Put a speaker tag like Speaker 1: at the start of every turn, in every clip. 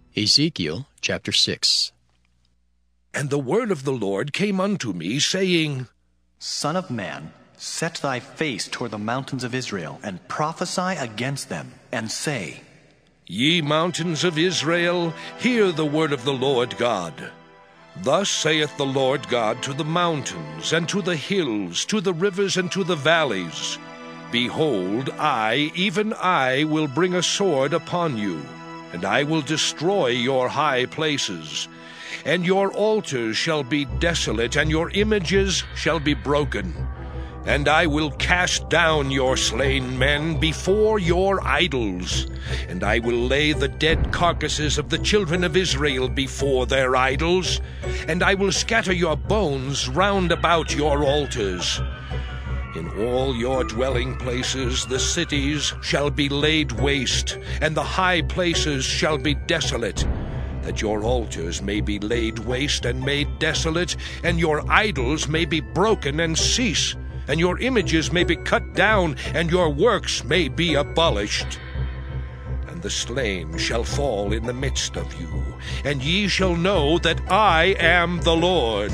Speaker 1: Ezekiel chapter 6.
Speaker 2: And the word of the Lord came unto me, saying,
Speaker 3: Son of man, set thy face toward the mountains of Israel, and prophesy against them, and say,
Speaker 2: Ye mountains of Israel, hear the word of the Lord God. Thus saith the Lord God to the mountains, and to the hills, to the rivers, and to the valleys, Behold, I, even I, will bring a sword upon you, and I will destroy your high places. And your altars shall be desolate, and your images shall be broken. And I will cast down your slain men before your idols, and I will lay the dead carcasses of the children of Israel before their idols, and I will scatter your bones round about your altars. In all your dwelling places the cities shall be laid waste, and the high places shall be desolate, that your altars may be laid waste and made desolate, and your idols may be broken and cease, and your images may be cut down, and your works may be abolished. And the slain shall fall in the midst of you, and ye shall know that I am the Lord.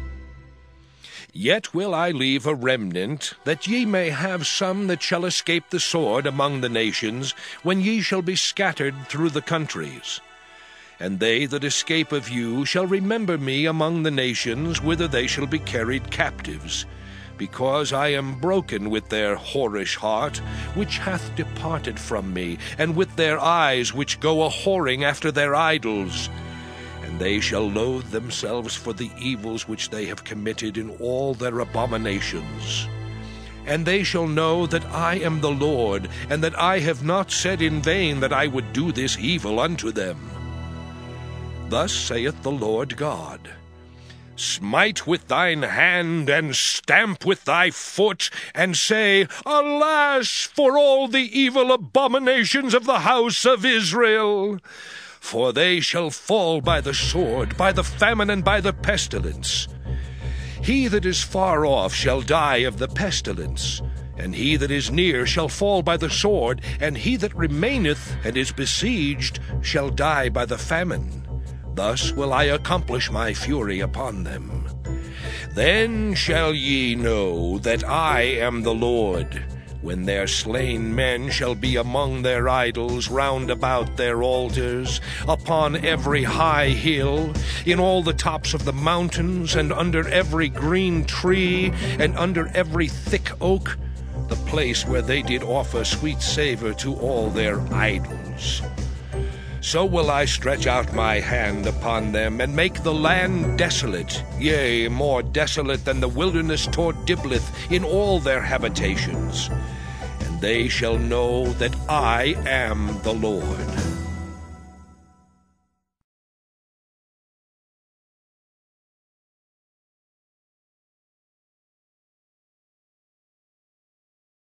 Speaker 2: Yet will I leave a remnant, that ye may have some that shall escape the sword among the nations, when ye shall be scattered through the countries. And they that escape of you shall remember me among the nations, whither they shall be carried captives, because I am broken with their whorish heart, which hath departed from me, and with their eyes which go a-whoring after their idols. And they shall loathe themselves for the evils which they have committed in all their abominations. And they shall know that I am the Lord, and that I have not said in vain that I would do this evil unto them. Thus saith the Lord God, Smite with thine hand, and stamp with thy foot, and say, Alas, for all the evil abominations of the house of Israel! For they shall fall by the sword, by the famine, and by the pestilence. He that is far off shall die of the pestilence, and he that is near shall fall by the sword, and he that remaineth and is besieged shall die by the famine. Thus will I accomplish my fury upon them. Then shall ye know that I am the Lord, when their slain men shall be among their idols round about their altars, upon every high hill, in all the tops of the mountains, and under every green tree, and under every thick oak, the place where they did offer sweet savour to all their idols. So will I stretch out my hand upon them, and make the land desolate, yea, more desolate than the wilderness toward Diblath in all their habitations. And they shall know that I am the Lord.